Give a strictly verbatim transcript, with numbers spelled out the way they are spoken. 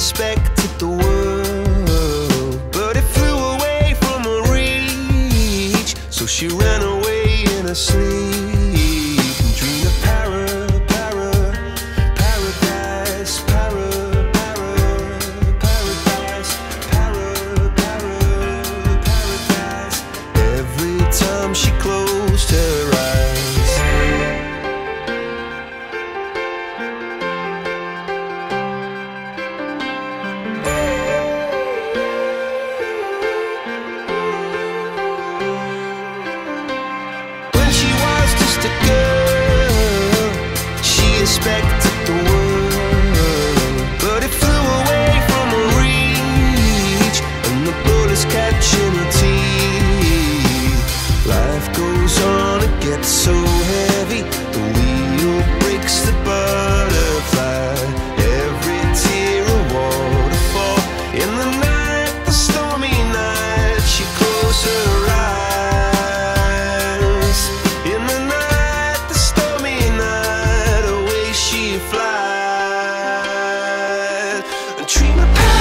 expected the world, but it flew away from her reach. So she ran away in her sleep and dreamed of para, para, paradise, para, para, paradise, para, para, paradise. Every time she closed her eyes, a girl, she expected the world, but it flew away from her reach, and the bullets catching her teeth. Life goes on, it gets so heavy, the wheel breaks the butterfly. Every tear a waterfall. In the night, the stormy night, she closed her eyes. In the night, fly and dream of